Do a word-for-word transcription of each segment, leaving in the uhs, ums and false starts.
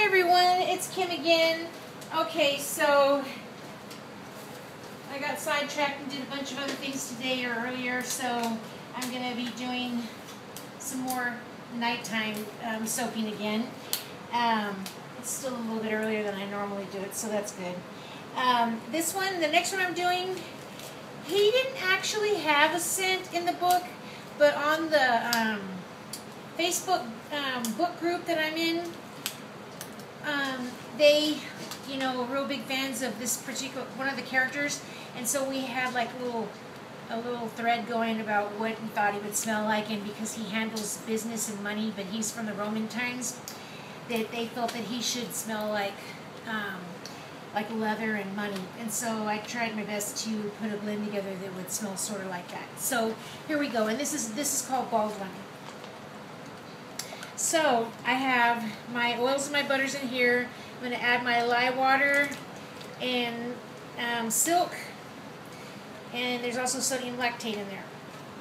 everyone, it's Kim again. Okay, so I got sidetracked and did a bunch of other things today or earlier, so I'm going to be doing some more nighttime um, soaping again. Um, it's still a little bit earlier than I normally do it, so that's good. Um, this one, the next one I'm doing, he didn't actually have a scent in the book, but on the um, Facebook um, book group that I'm in, um, they, you know, were real big fans of this particular, one of the characters, and so we had like a little, a little thread going about what we thought he would smell like, and because he handles business and money, but he's from the Roman times, that they felt that he should smell like, um, like leather and money, and so I tried my best to put a blend together that would smell sort of like that. So here we go, and this is this is called Baldwin. So I have my oils and my butters in here. I'm going to add my lye water and um, silk, and there's also sodium lactate in there.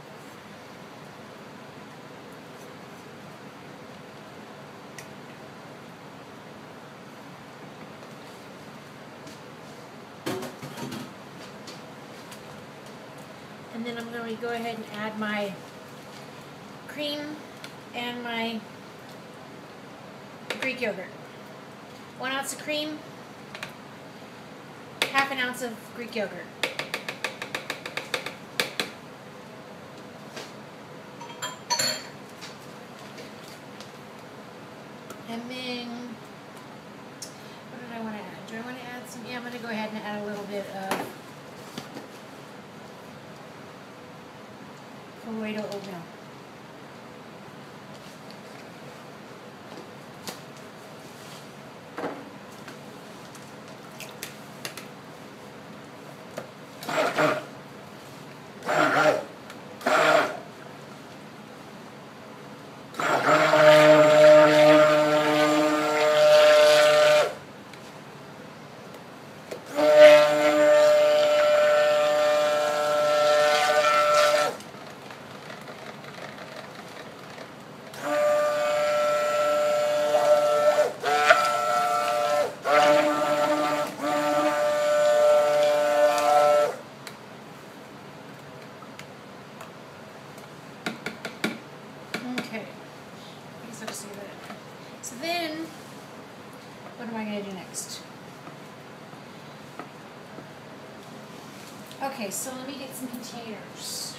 And then I'm going to go ahead and add my cream and my Greek yogurt. One ounce of cream, half an ounce of Greek yogurt. And then, what did I want to add? Do I want to add some? Yeah, I'm going to go ahead and add a little bit of Colorado oatmeal. So then, what am I going to do next? Okay, so let me get some containers.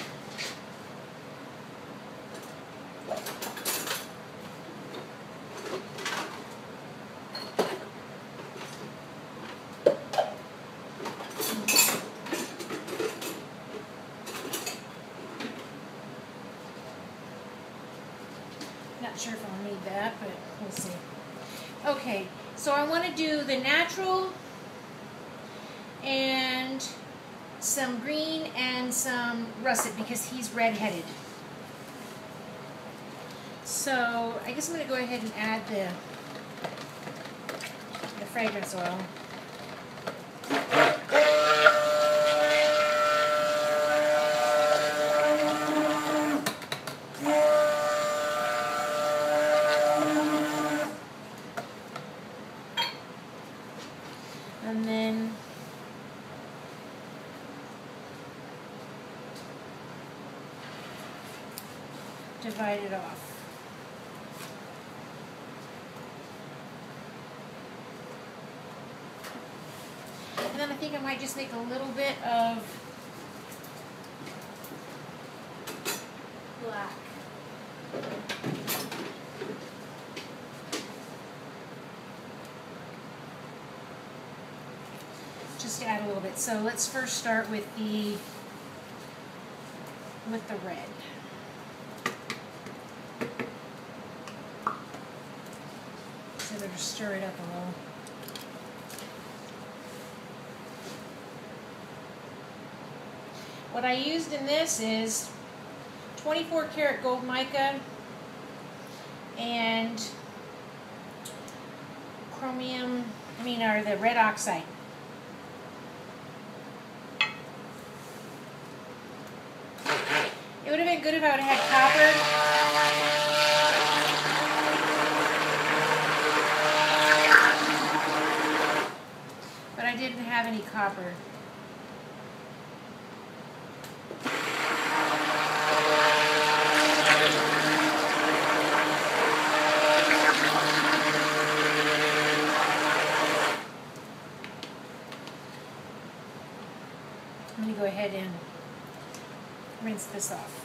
Not sure if I'll need that, but we'll see. Okay, so I want to do the natural and some green and some russet because he's red-headed. So I guess I'm going to go ahead and add the, the fragrance oil. And then divide it off. And then I think I might just make a little bit of black. Just to add a little bit. So let's first start with the with the red. So I better stir it up a little. What I used in this is twenty-four karat gold mica and chromium, I mean, or the red oxide. It would have been good if I would have had copper. have any copper. I'm going to go ahead and rinse this off.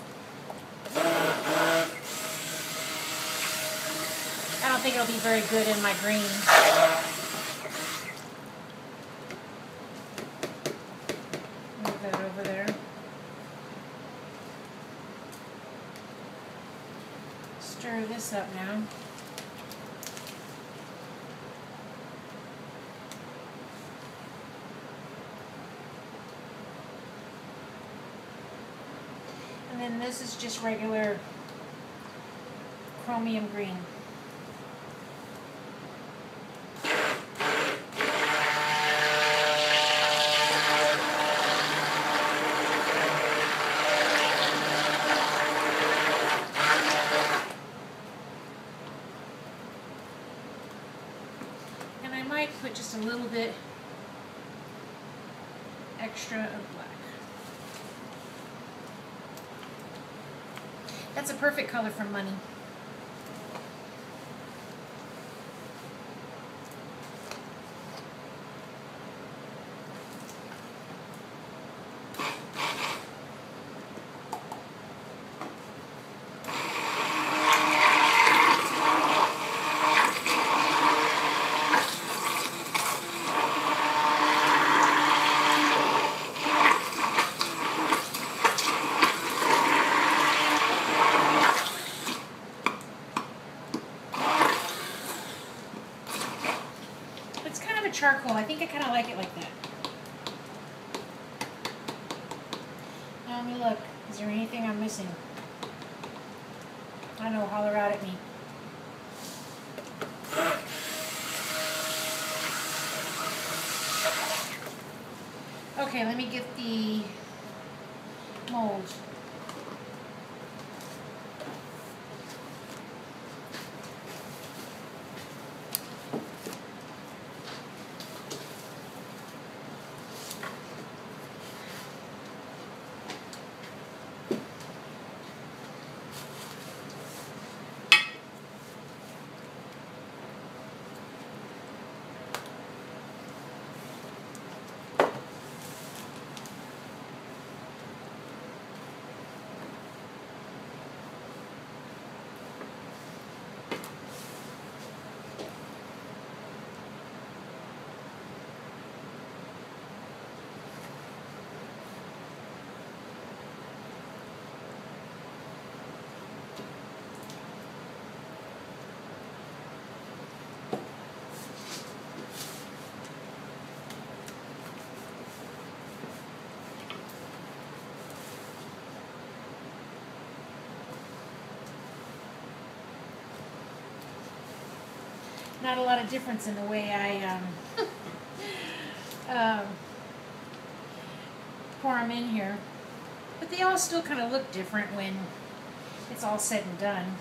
I don't think it'll be very good in my green. Move that over there. Stir this up now. And then this is just regular chromium green. And I might put just a little bit extra of black. That's a perfect color for money. Charcoal. I think I kind of like it like that. Now let me look. Is there anything I'm missing? I don't know. Holler out at me. Okay, let me get the mold. Not a lot of difference in the way I um, um, pour them in here, but they all still kind of look different when it's all said and done.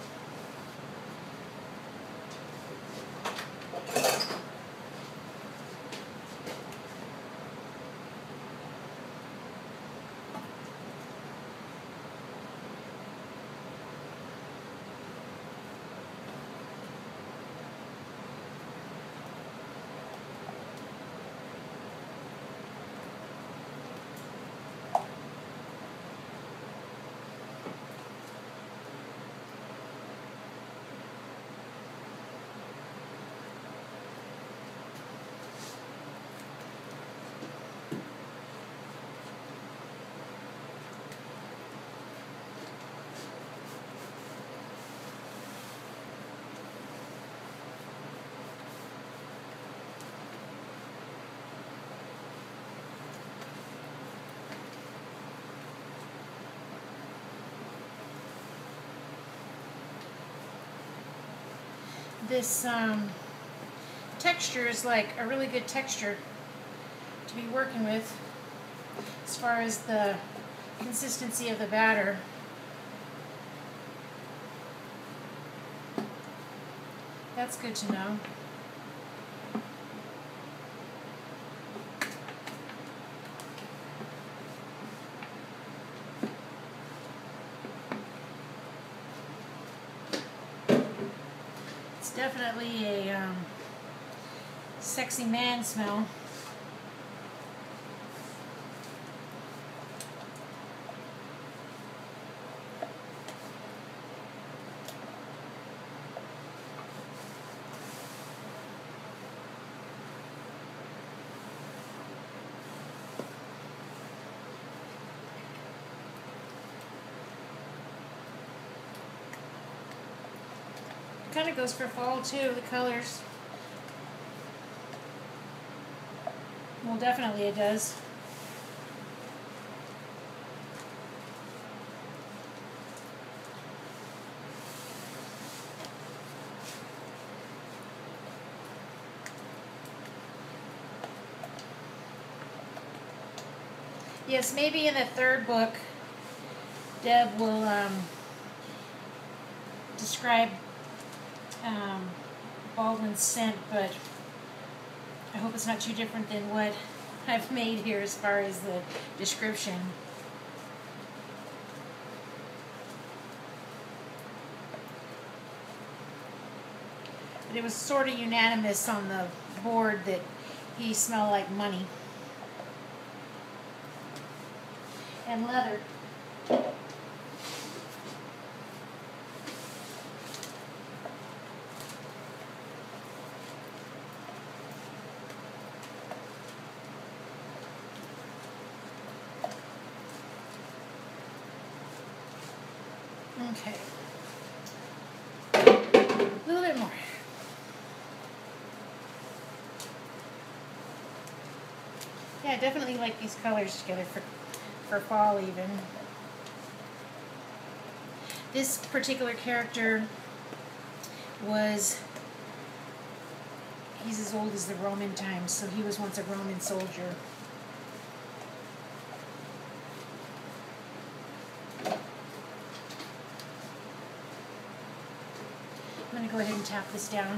This um, texture is like a really good texture to be working with as far as the consistency of the batter. That's good to know. Definitely a um, sexy man smell. Kind of goes for fall too, the colors. Well, definitely it does. Yes, maybe in the third book, Deb will um, describe um, Baldwin's scent, but I hope it's not too different than what I've made here as far as the description. But it was sort of unanimous on the board that he smelled like money and leather. Okay, a little bit more. Yeah, I definitely like these colors together for, for fall even. This particular character was, he's as old as the Roman times, so he was once a Roman soldier. I'm going to go ahead and tap this down.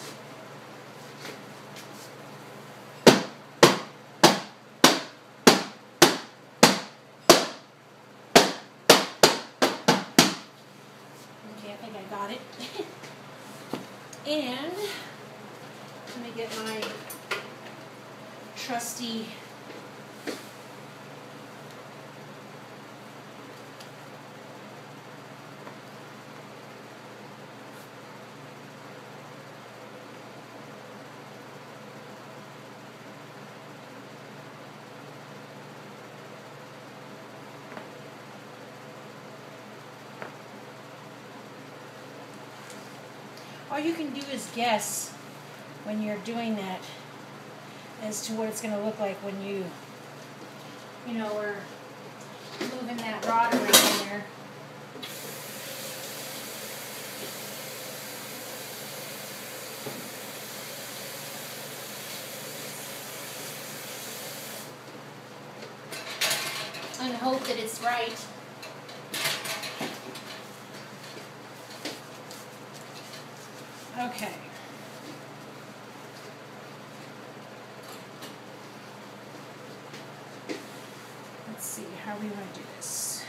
Okay, I think I got it. And let me get my trusty all you can do is guess when you're doing that as to what it's going to look like when you, you know, are moving that rod around in there. And hope that it's right. Okay. Let's see how we want to do this.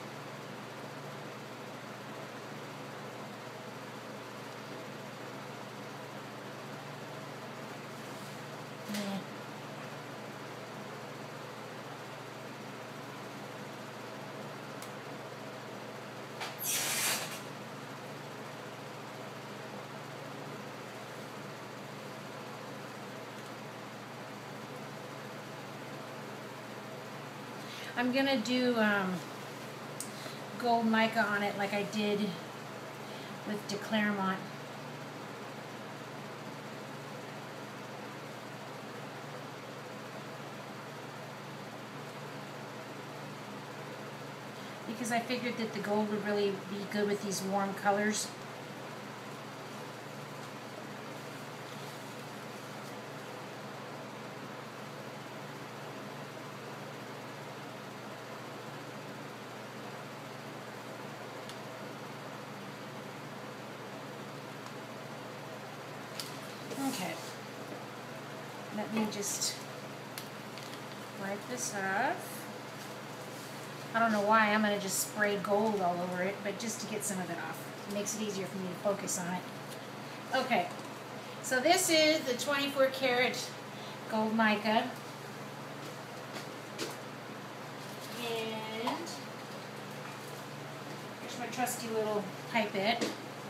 Yeah. I'm going to do um, gold mica on it like I did with De Claremont. Because I figured that the gold would really be good with these warm colors. Okay, let me just wipe this off. I don't know why I'm going to just spray gold all over it, but just to get some of it off. It makes it easier for me to focus on it. Okay, so this is the twenty-four karat gold mica. And here's my trusty little pipette.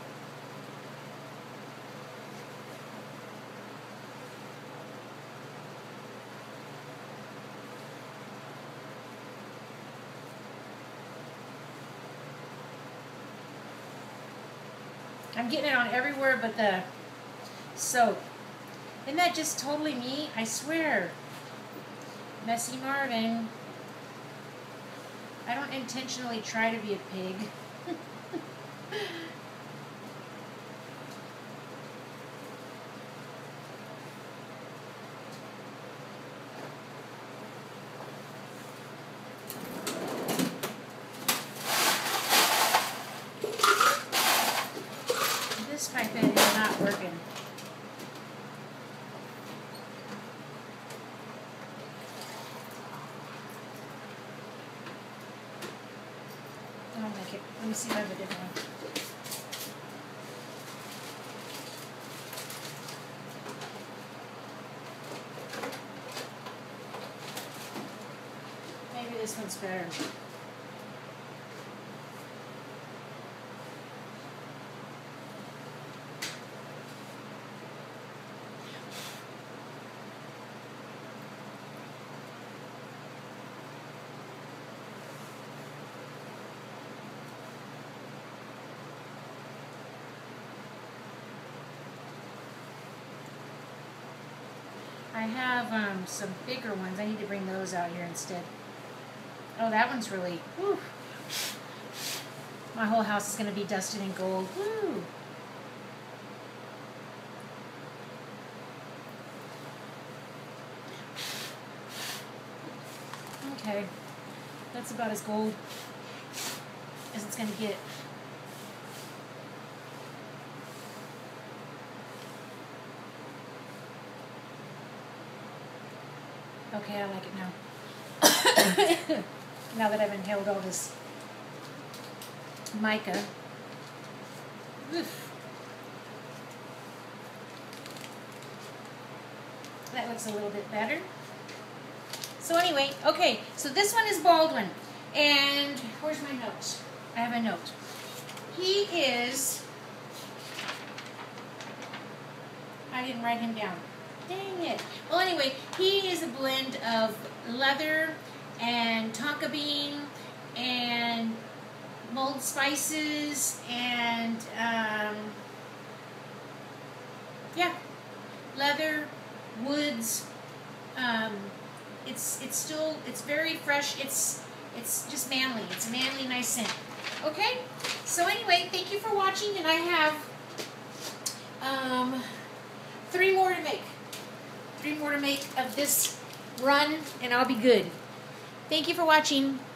I'm getting it on everywhere but the soap. Isn't that just totally me? I swear. Messy Marvin. I don't intentionally try to be a pig. This pipette is not working. I don't like it. Let me see if I have a different one. Maybe this one's better. I have um, some bigger ones. I need to bring those out here instead. Oh, that one's really, whew. My whole house is going to be dusted in gold. Woo. Okay, that's about as gold as it's going to get. Okay, I like it now. Now that I've inhaled all this mica. Oof. That looks a little bit better. So anyway, okay, so this one is Baldwin. And where's my notes? I have a note. He is, I didn't write him down. Dang it. Well, anyway, he is a blend of leather and tonka bean and mulled spices and, um, yeah, leather, woods. Um, it's it's still, it's very fresh. It's it's just manly. It's a manly, nice scent. Okay? So anyway, thank you for watching, and I have um, three more to make. Three more to make of this run, and I'll be good. Thank you for watching.